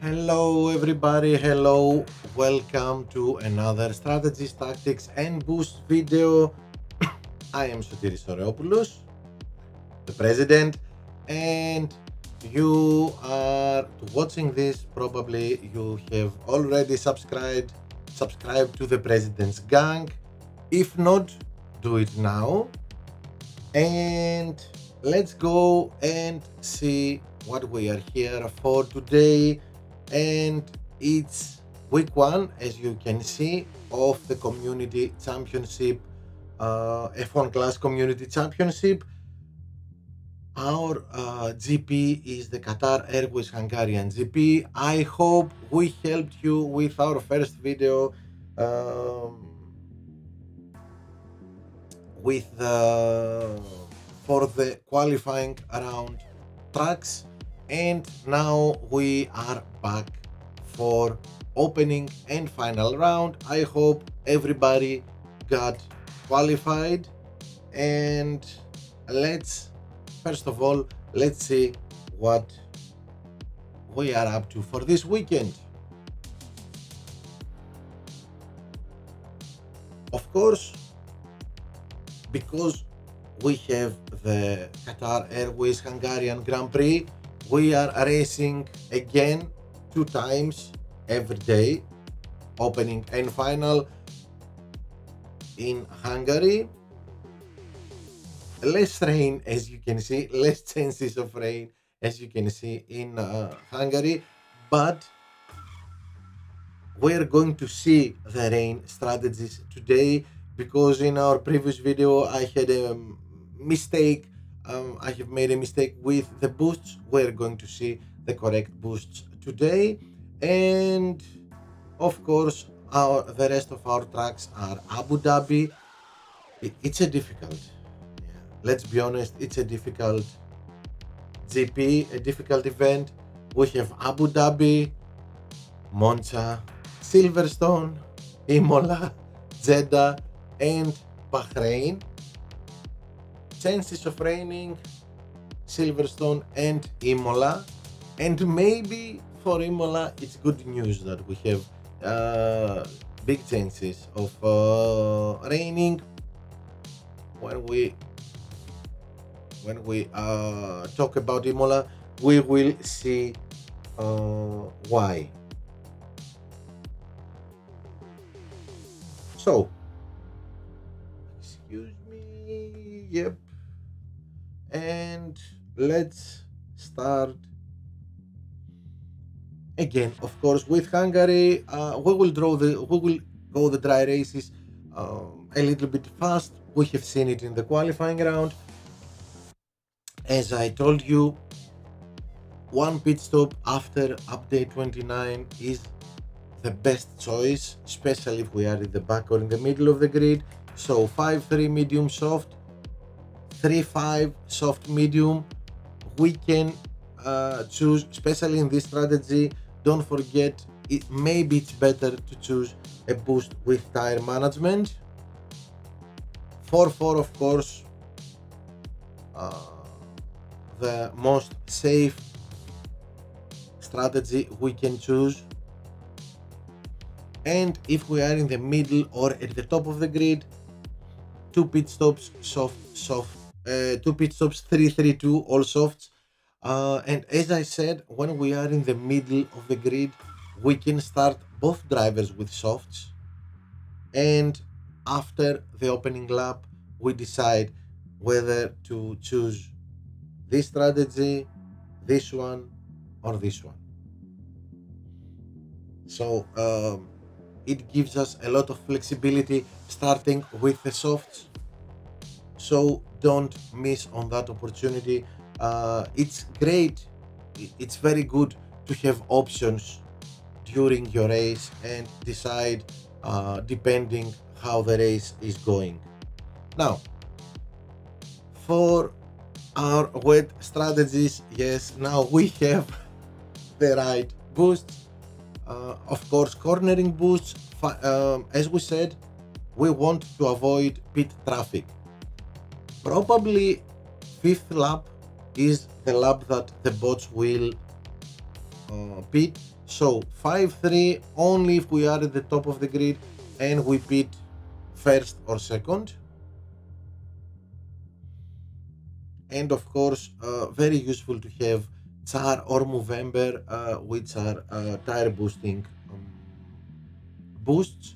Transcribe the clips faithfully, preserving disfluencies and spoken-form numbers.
Hello everybody, hello, welcome to another strategies, tactics and boost video. I am Sotiris Oreopoulos, the president, and you are watching this. Probably you have already subscribed subscribed to the president's gang. If not, do it now, and let's go and see what we are here for today. And it's week one, as you can see, of the community championship, uh, F one class community championship. Our uh, G P is the Qatar Airways Hungarian G P. I hope we helped you with our first video um, with the for the qualifying round tracks, and now we are back for opening and final round. I hope everybody got qualified, and let's first of all let's see what we are up to for this weekend. Of course, because we have the Qatar Airways Hungarian Grand Prix, we are racing again two times every day, opening and final in Hungary. Less rain, as you can see, less chances of rain, as you can see, in uh, Hungary, but we're going to see the rain strategies today, because in our previous video I had a mistake. um, I have made a mistake with the boosts. We're going to see the correct boosts today, and of course our the rest of our tracks are Abu Dhabi. It, it's a difficult, yeah, let's be honest, it's a difficult G P, a difficult event. We have Abu Dhabi, Monza, Silverstone, Imola, Jeddah and Bahrain. Chances of raining, Silverstone and Imola, and maybe for Imola it's good news that we have uh, big chances of uh, raining when we when we uh, talk about Imola. We will see uh, why. So, excuse me, yep, and let's start again, of course, with Hungary. Uh, we will draw the we will go the dry races um, a little bit fast. We have seen it in the qualifying round. As I told you, one pit stop after update twenty-nine is the best choice, especially if we are in the back or in the middle of the grid. So five three medium soft, three five soft medium. We can uh, choose, especially in this strategy, don't forget, it maybe it's better to choose a boost with tire management. four four, of course, uh, the most safe strategy we can choose. And if we are in the middle or at the top of the grid, two pit stops soft soft uh, two pit stops three three two, all softs. Uh, and as I said, when we are in the middle of the grid, we can start both drivers with softs, and after the opening lap we decide whether to choose this strategy, this one or this one. So um, it gives us a lot of flexibility starting with the softs, so don't miss on that opportunity. Uh, it's great, it's very good to have options during your race and decide uh, depending how the race is going. Now, for our wet strategies, yes, now we have the right boosts. Uh, of course, cornering boosts, um, as we said, we want to avoid pit traffic. Probably fifth lap is the lap that the bots will uh, pit, So five three only if we are at the top of the grid and we pit first or second. And of course, uh, very useful to have C A R or Movember, uh, which are uh, tire boosting um, boosts.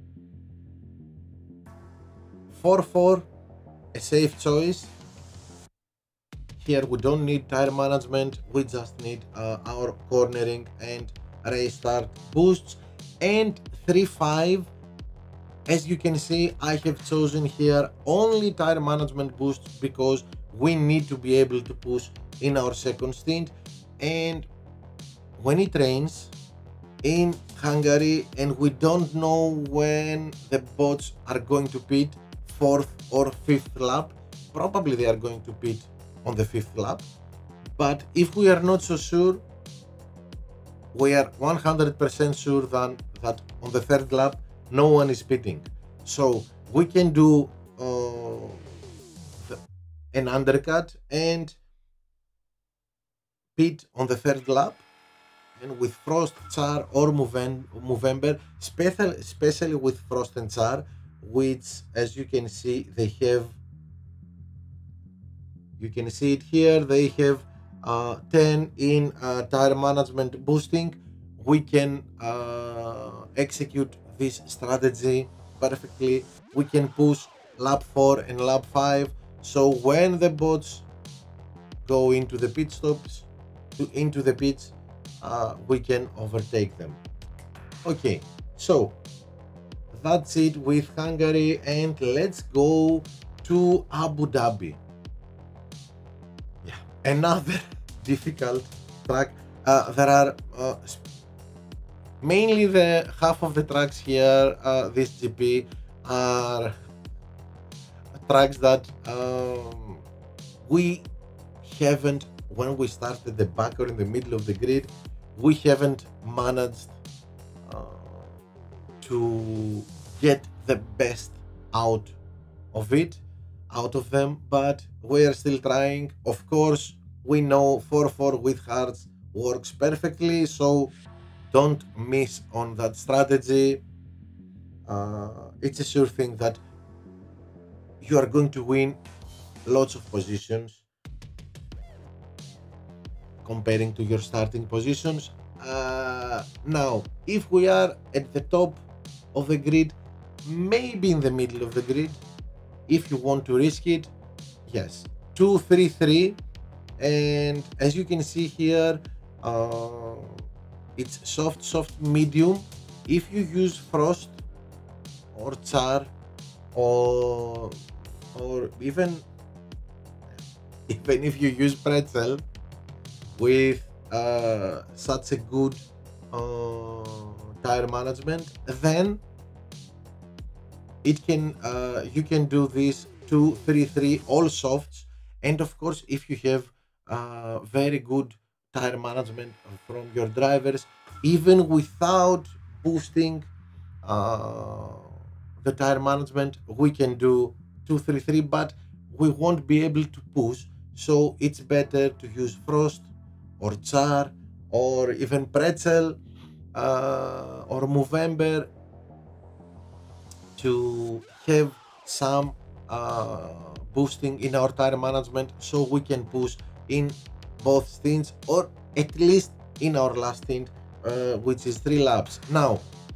four four, a safe choice. Here we don't need tire management, we just need uh, our cornering and race start boosts. And three five, as you can see, I have chosen here only tire management boosts because we need to be able to push in our second stint. And when it rains in Hungary and we don't know when the bots are going to pit, fourth or fifth lap, probably they are going to pit on the fifth lap. But if we are not so sure, we are one hundred percent sure then that on the third lap no one is pitting. So we can do uh, the, an undercut and pit on the third lap. And with Frost, C A R or Movember, especially, especially with Frost and C A R, which as you can see, they have, you can see it here, they have uh, ten in uh, tire management boosting. We can uh, execute this strategy perfectly. We can push lap four and lap five. So when the bots go into the pit stops, to, into the pits, uh, we can overtake them. Okay, so that's it with Hungary, and let's go to Abu Dhabi. Yeah, another difficult track. Uh, there are uh, mainly the half of the tracks here, uh, this G P, are tracks that um, we haven't, when we started the back or in the middle of the grid, we haven't managed uh, to get the best out of it, out of them, but we are still trying. Of course, we know four four with hearts works perfectly, so don't miss on that strategy. Uh, it's a sure thing that you are going to win lots of positions comparing to your starting positions. Uh, now, if we are at the top of the grid, maybe in the middle of the grid, if you want to risk it, yes, two three three. And as you can see here, uh, it's soft, soft, medium. If you use Frost or C A R or or even even if you use Pretzel with uh, such a good uh, tire management, then it can uh, you can do this two three three all softs. And of course, if you have uh, very good tire management from your drivers, even without boosting uh, the tire management, we can do two three three, but we won't be able to push. So it's better to use Frost or C A R or even Pretzel uh, or Movember to have some uh, boosting in our tire management, so we can push in both stints, or at least in our last stint, uh, which is three laps. Now,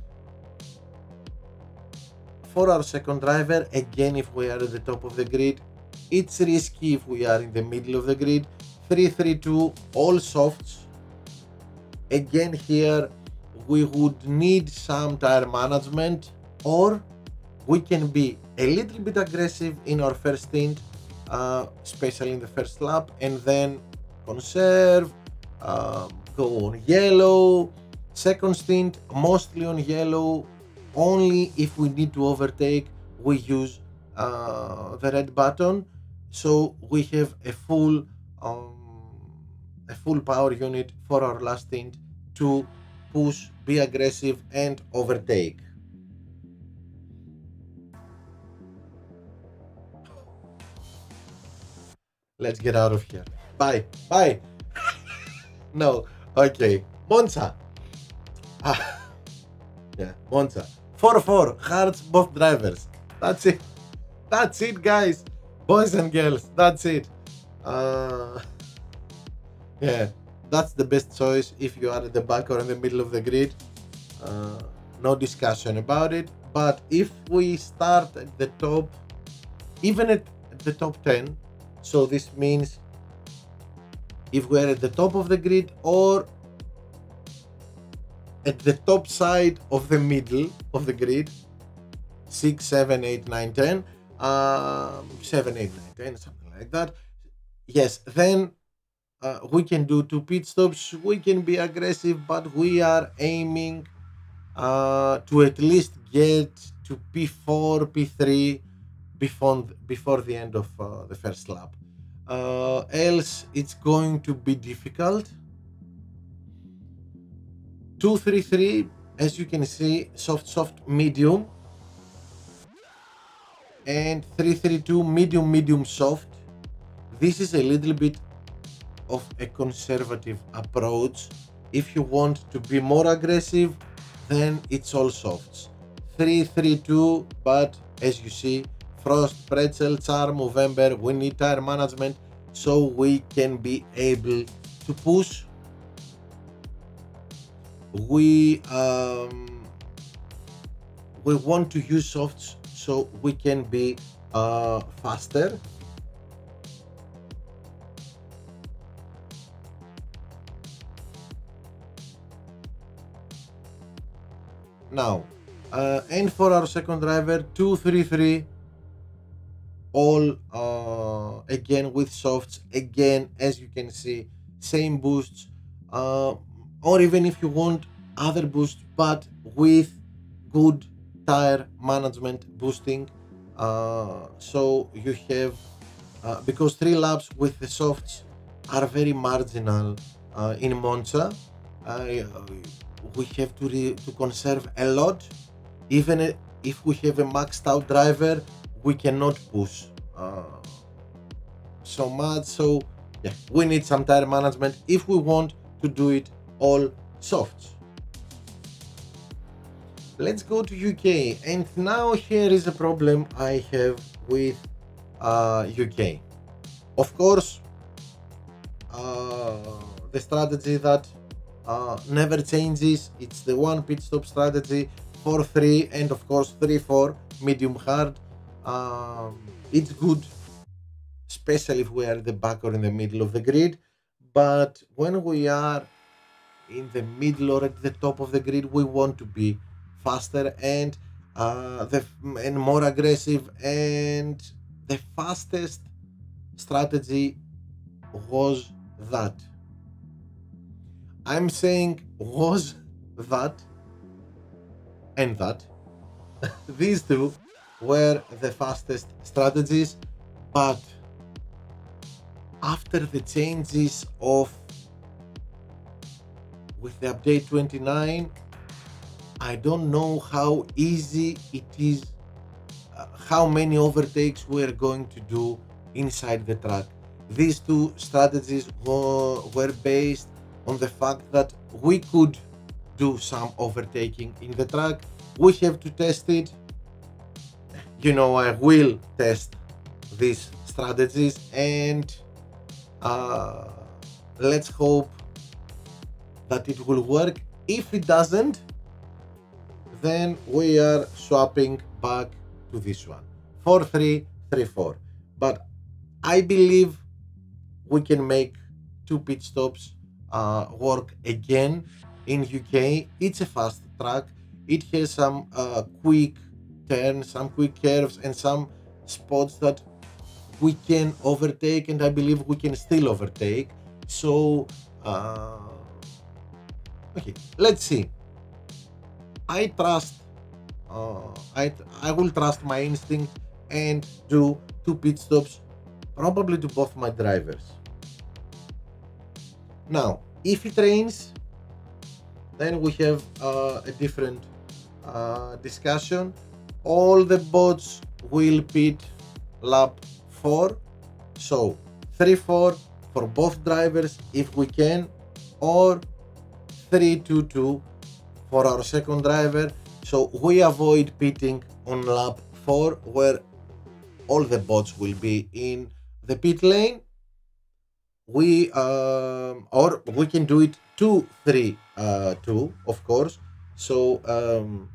for our second driver, again, if we are at the top of the grid, it's risky if we are in the middle of the grid. three three two all softs. Again, here we would need some tire management, or we can be a little bit aggressive in our first stint, uh, especially in the first lap, and then conserve, um, go on yellow. Second stint, mostly on yellow. Only if we need to overtake, we use uh, the red button. So we have a full um, a full power unit for our last stint to push, be aggressive, and overtake. Let's get out of here. Bye. Bye. No. Okay. Monza. Ah, yeah, Monza. four four, hearts, both drivers. That's it. That's it, guys. Boys and girls, that's it. Uh, yeah, that's the best choice if you are at the back or in the middle of the grid. Uh, no discussion about it. But if we start at the top, even at the top ten, so this means if we're at the top of the grid or at the top side of the middle of the grid, six, seven, eight, nine, ten, um, seven, eight, nine, ten, something like that. Yes, then uh, we can do two pit stops. We can be aggressive, but we are aiming uh, to at least get to P four, P three before before the end of uh, the first lap. Uh, else, it's going to be difficult. two three three, as you can see, soft, soft, medium, and three three two, medium, medium, soft. This is a little bit of a conservative approach. If you want to be more aggressive, then it's all softs. three three two, but as you see, Frost, Pretzel, Charm, Movember, we need tire management so we can be able to push. We um, we want to use softs so we can be uh, faster. Now, uh, and for our second driver, two three three, all uh, again with softs, again, as you can see, same boosts, uh, or even if you want other boosts, but with good tire management boosting. Uh, so you have, uh, because three laps with the softs are very marginal uh, in Monza. Uh, we have to re to conserve a lot. Even if we have a maxed out driver, we cannot push uh, so much. So yeah, we need some tire management if we want to do it all softs. Let's go to U K, and now here is a problem I have with uh, U K. Of course, uh, the strategy that uh, never changes, it's the one pit stop strategy, four three, and of course three four, medium hard. Um, it's good, especially if we are at the back or in the middle of the grid, but when we are in the middle or at the top of the grid, we want to be faster and uh, the and more aggressive, and the fastest strategy was that. I'm saying was that and that. These two were the fastest strategies, but after the changes of with the update twenty-nine, I don't know how easy it is, uh, how many overtakes we are going to do inside the track. These two strategies were, were based on the fact that we could do some overtaking in the track. We have to test it. You know, I will test these strategies, and uh, let's hope that it will work. If it doesn't, then we are swapping back to this one, four three three four. But I believe we can make two pit stops uh, work again in U K. It's a fast track. It has some uh, quick turns, some quick curves, and some spots that we can overtake, and I believe we can still overtake. So uh, okay, let's see. I trust, uh, I, I will trust my instinct and do two pit stops, probably to both my drivers. Now, if it rains, then we have uh, a different uh, discussion. All the bots will pit lap four, so three four for both drivers if we can, or three two two for our second driver. So we avoid pitting on lap four, where all the bots will be in the pit lane. We um, or we can do it two three uh, two, of course. So um,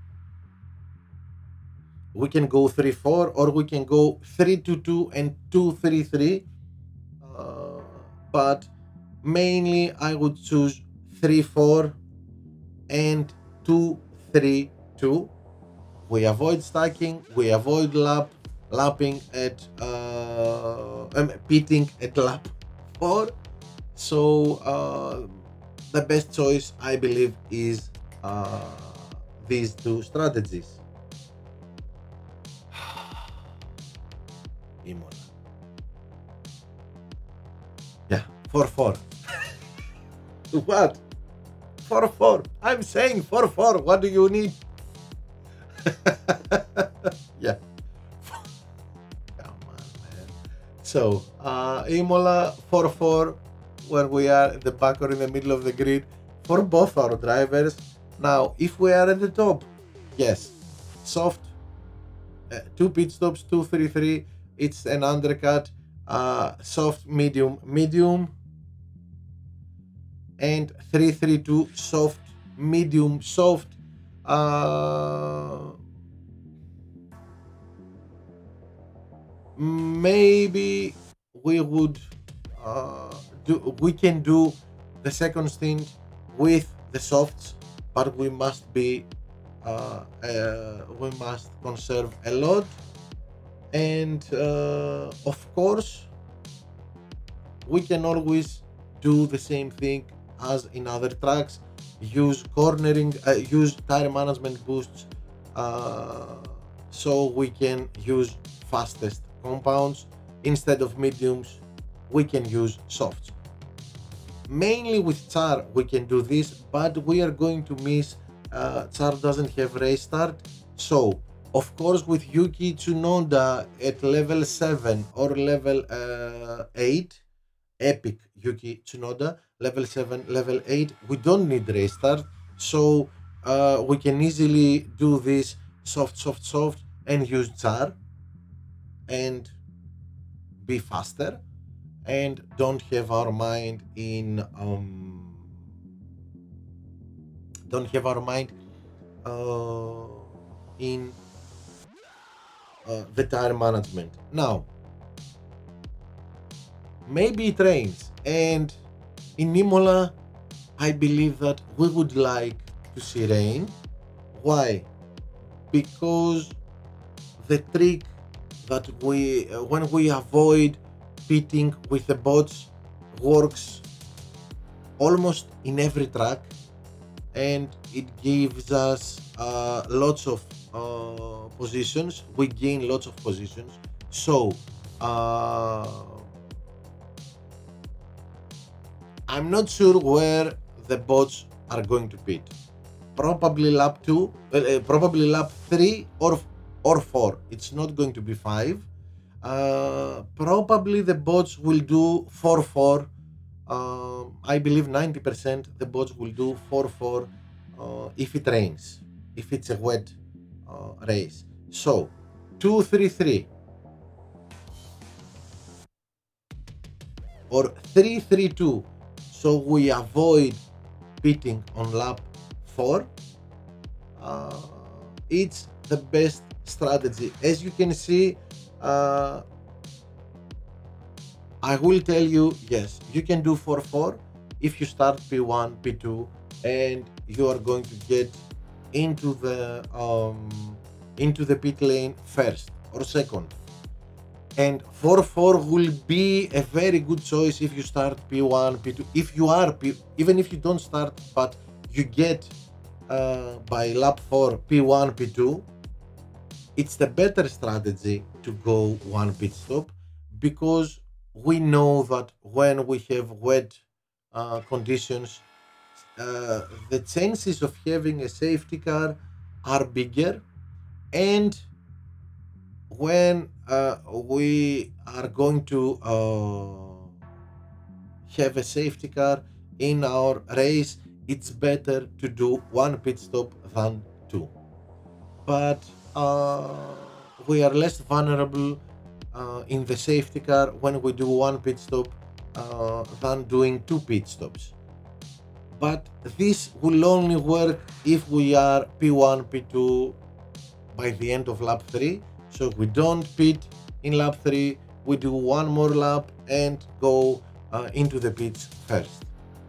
we can go three four, or we can go three two two and two three three. Uh, but mainly I would choose three four and two three two. We avoid stacking, we avoid lap lapping at uh, um, pitting at lap four. So uh, the best choice, I believe, is uh, these two strategies. Imola. Yeah, four four. What? four four. I'm saying four four. What do you need? Yeah. Come on, man. So, uh, Imola four four, where we are at the back or in the middle of the grid for both our drivers. Now, if we are at the top, yes, soft, uh, two pit stops, two three three, it's an undercut, uh, soft, medium, medium, and three three two, soft, medium, soft. Uh, maybe we would uh, do we can do the second stint with the softs, but we must be uh, uh, we must conserve a lot, and uh, of course we can always do the same thing as in other tracks. Use cornering, uh, use tire management boosts, uh, so we can use fastest compounds. Instead of mediums, we can use softs. Mainly with Char we can do this, but we are going to miss, uh, Char doesn't have race start. So of course with Yuki Tsunoda at level seven or level uh, eight, epic Yuki Tsunoda, level seven, level eight, we don't need race start. So uh, we can easily do this soft, soft, soft and use Char and be faster, and don't have our mind in um, don't have our mind uh, in uh, the tire management. Now, maybe it rains, and in Imola, I believe that we would like to see rain. Why? Because the trick that we, uh, when we avoid pitting with the bots, works almost in every track, and it gives us uh, lots of uh, positions. We gain lots of positions. So uh, I'm not sure where the bots are going to pit. Probably lap two, uh, probably lap three or or four. It's not going to be five. Uh, probably the bots will do four four. Uh, I believe ninety percent the bots will do four four uh, if it rains, if it's a wet uh, race. So two three three or three three two. So we avoid pitting on lap four. Uh, it's the best strategy. As you can see, uh, I will tell you, yes, you can do four four if you start P one, P two, and you are going to get into the um, into the pit lane first or second. And four four will be a very good choice if you start P one, P two. If you are P, even if you don't start, but you get uh, by lap four P one, P two, it's the better strategy to go one pit stop, because we know that when we have wet uh, conditions, uh, the chances of having a safety car are bigger, and when uh, we are going to uh, have a safety car in our race, it's better to do one pit stop than two. But uh, we are less vulnerable uh, in the safety car when we do one pit stop uh, than doing two pit stops. But this will only work if we are P one, P two by the end of lap three. So we don't pit in lap three, we do one more lap and go uh, into the pits first.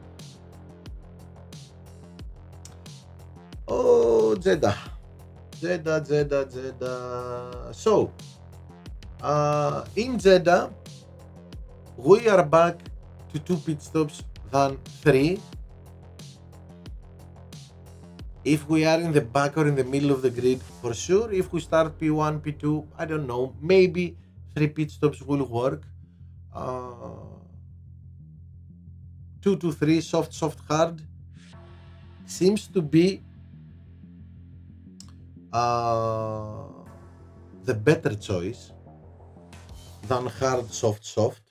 Oh, Jeddah, Jeddah, Jeddah, Jeddah. So, uh, in Jeddah, we are back to two pit stops than three. If we are in the back or in the middle of the grid, for sure. If we start P one, P two, I don't know, maybe three pit stops will work. Uh, two to three, soft, soft, hard, seems to be uh, the better choice than hard, soft, soft.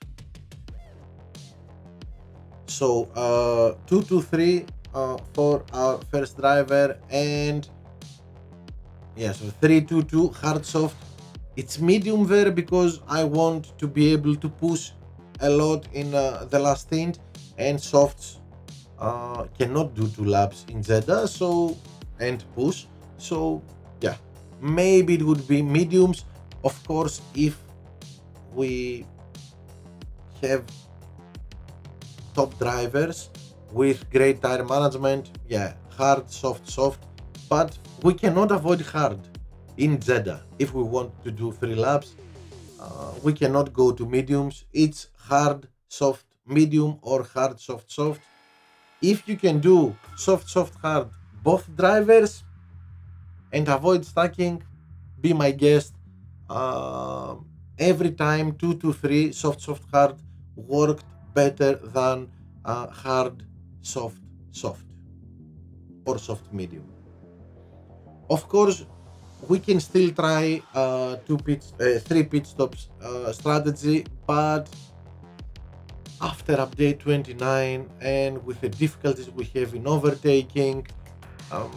So uh, two to three uh, for our first driver, and yeah, so three two two hard, soft. It's medium there because I want to be able to push a lot in uh, the last stint, and softs uh, cannot do two laps in Jeddah, so and push. So yeah, maybe it would be mediums. Of course, if we have top drivers with great tire management, yeah, hard, soft, soft, but we cannot avoid hard in Jeddah. If we want to do three laps, uh, we cannot go to mediums. It's hard, soft, medium, or hard, soft, soft. If you can do soft, soft, hard, both drivers, and avoid stacking, be my guest. Uh, every time two to three soft, soft, hard worked better than uh, hard, soft, soft, or soft, medium. Of course, we can still try uh, two pit, uh, three pit stops uh, strategy, but after update twenty-nine and with the difficulties we have in overtaking, um,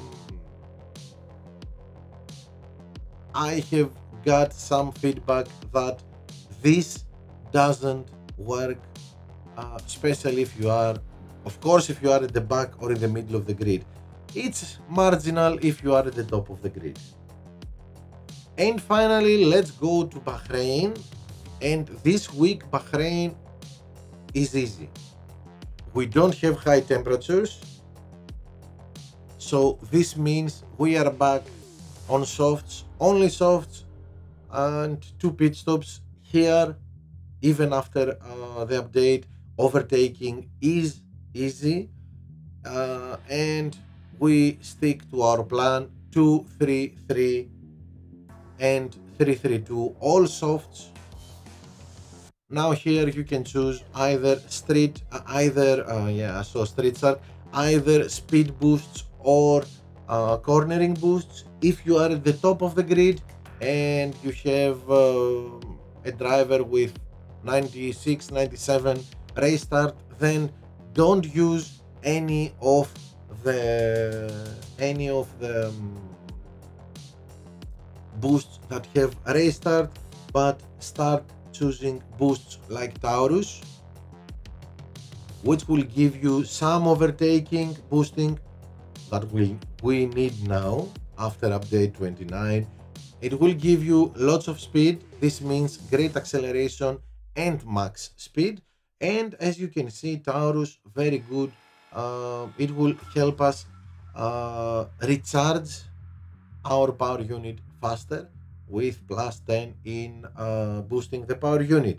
I have got some feedback that this doesn't work, uh, especially if you are, of course, if you are at the back or in the middle of the grid. It's marginal if you are at the top of the grid. And finally, let's go to Bahrain. And this week, Bahrain is easy. We don't have high temperatures, so this means we are back on softs, only softs, and two pit stops here. Even after uh, the update, overtaking is easy, uh, and we stick to our plan: two three three and three three two, all softs. Now here you can choose either street, uh, either uh, yeah, so street start, either speed boosts or uh, cornering boosts. If you are at the top of the grid and you have uh, a driver with ninety-six, ninety-seven race start, then don't use any of the any of the um, boosts that have race start, but start choosing boosts like Taurus, which will give you some overtaking boosting that we, we need now after update twenty-nine. It will give you lots of speed. This means great acceleration and max speed. And as you can see, Taurus, very good. Uh, it will help us uh, recharge our power unit faster with plus ten in uh, boosting the power unit.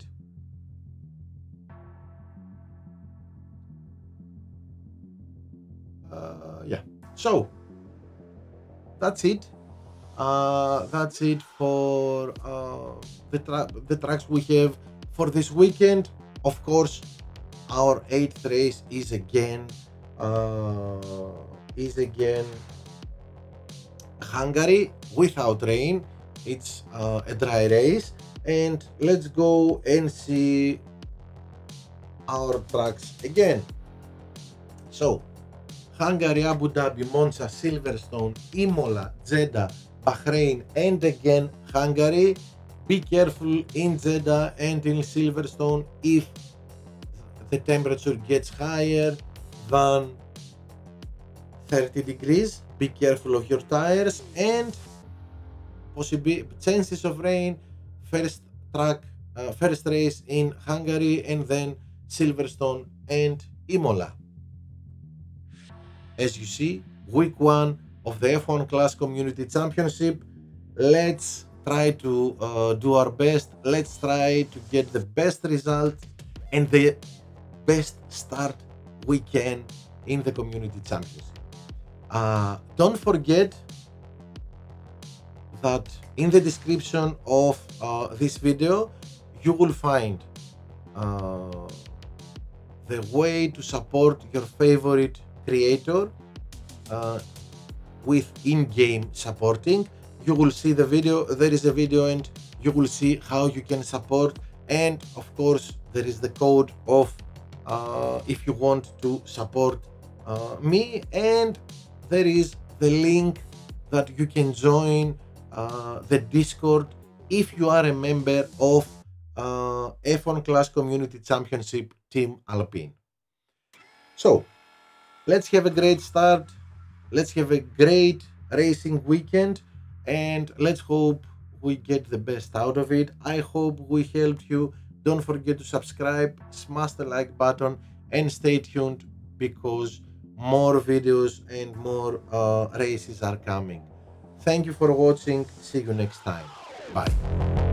Uh, yeah, so that's it. Uh, that's it for uh, the, tra the tracks we have for this weekend. Of course, our eighth race is again uh, is again Hungary without rain. It's uh, a dry race, and let's go and see our tracks again. So Hungary, Abu Dhabi, Monza, Silverstone, Imola, Jeddah, Bahrain, and again Hungary. Be careful in Jeddah and in Silverstone if the temperature gets higher than thirty degrees. Be careful of your tires and possible chances of rain. First track, uh, first race in Hungary and then Silverstone and Imola. As you see, week one of the F one Class Community Championship. Let's try to uh, do our best. Let's try to get the best result and the best start we can in the Community Championship. Uh, don't forget that in the description of uh, this video, you will find uh, the way to support your favorite creator uh, with in-game supporting. You will see the video, there is a video, and you will see how you can support, and of course there is the code of uh, if you want to support uh, me, and there is the link that you can join uh, the Discord if you are a member of uh, F one Class Community Championship Team Alpine. So let's have a great start, let's have a great racing weekend, and let's hope we get the best out of it. I hope we helped you. Don't forget to subscribe, smash the like button, and stay tuned because more videos and more uh, races are coming. Thank you for watching. See you next time. Bye.